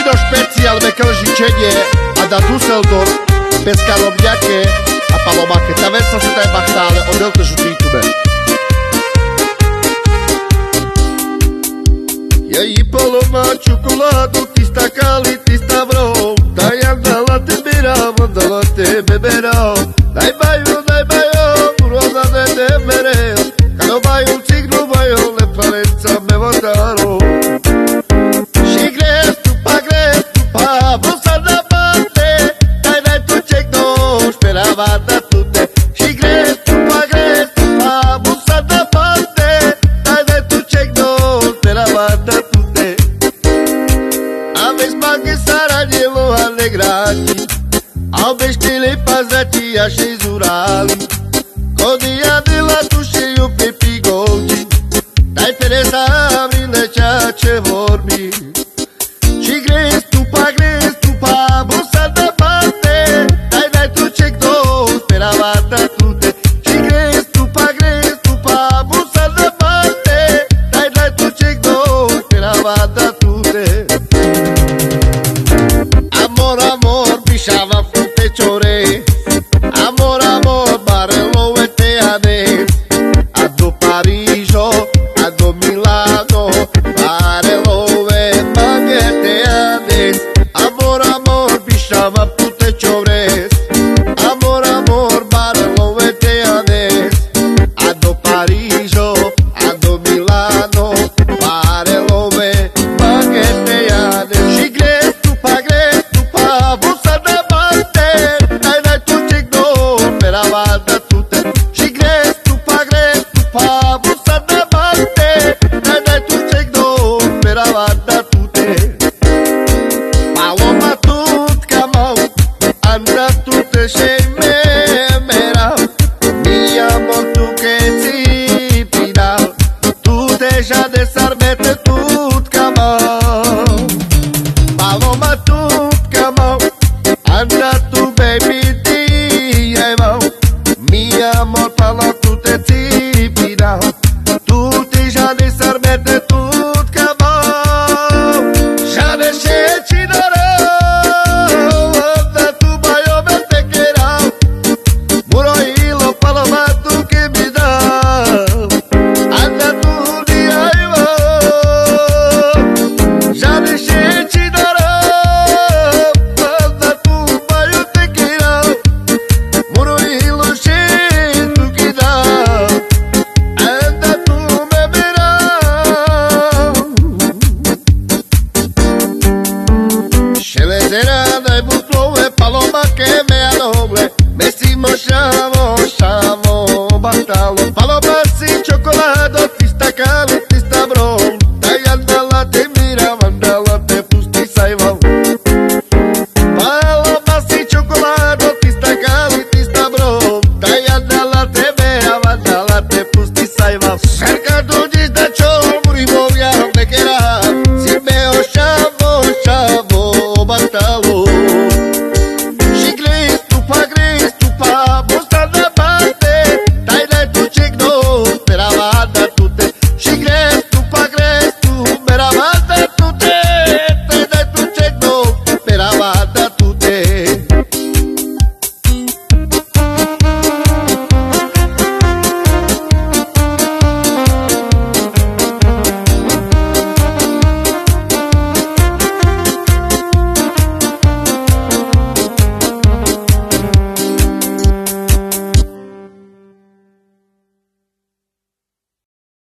do špeciálne Klžičenie a da Düsseldorf, Peska Robňake a Palomake. Ta vec sa taj bachtále o veľké žutý tube. Ja i Paloma čokoládu, ty stakali, ty stavro, da ja dala te biram, dala te beberam. Daj baju, roza de demere, kano baju cignu baju, leparenca me vodaro. Vada tutte, și grezi tu pa busa da parte, dai tu check dos, te la vada tutte. Aveți bani Sarajevo allegrati, au beștile pazati și zurali, codia de la tușe eu pe pigolci, dai Teresa amrile ceea ce vorbi. Și grezi tu pa busa da parte, dai tu check dos, pe la vada tutte. Și grezi tu pa busa da parte, dai tu check dos, pe la vada tutte. Amor, pisciava fruttecore, amor, barello e teane, addo Pariso, addo Milano, barello e baguette ades. Amor, pisciava fruttecore, amor, barello e teane, addo Pariso, addo Milano, barello e baguette ades. Și grezi tu pa busa da parte, dai tu check dos, pe la vada tutte. Și grezi tu pa busa da parte, dai tu check dos, pe la vada tutte. Paloma tutka mau, anda tutte sceme merau, mi amor tu che si final, tu deja de sarbete tutka mau. Paloma tutka mau, anda tu baby ti mau, mi amor pala tutte si final, tu deja de sarbete tutka mau. Já deixei te dar. Paloma che me adoble, Messimo sciamo, battalo. Paloma si cioccolato, ti staccali, ti stavro, dai andala te mira, mandala te pusti sai va. Paloma si cioccolato, ti staccali, ti stavro, dai andala te mira, mandala te pusti sai va. Cercado